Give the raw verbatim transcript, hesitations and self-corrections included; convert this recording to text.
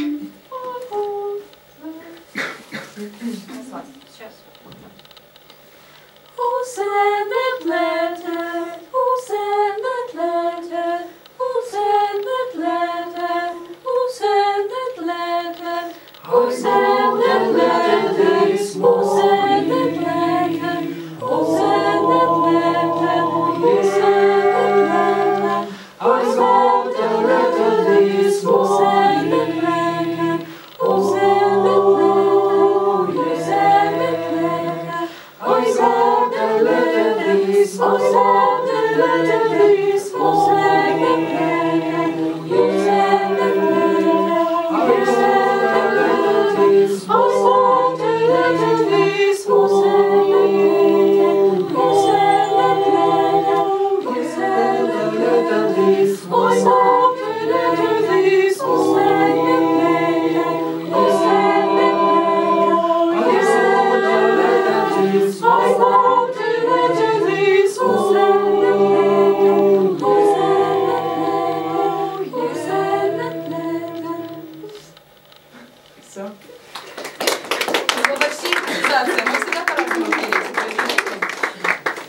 Сейчас. Who sent that letter? Who sent that letter? Who sent that letter? Who sent that letter? Who sent that letter? Who sent that letter? Who sent that letter? Who sent that letter? I got the letter this Who sent that morning. letter? Who sent that letter? Who sent that letter? I got the letter this Who sent that letter? Who sent that letter? Who sent that letter? I got the letter this Who sent that letter? Who sent that letter? Who sent that letter? Who sent the that letter this Who morning. sent that letter? Who sent that letter? Who sent that letter? I got the letter this I got the letter this Who sent that letter? Who sent that letter? Who sent that letter? Все. Вот такая синхронизация. Мы всегда по-разному меряем.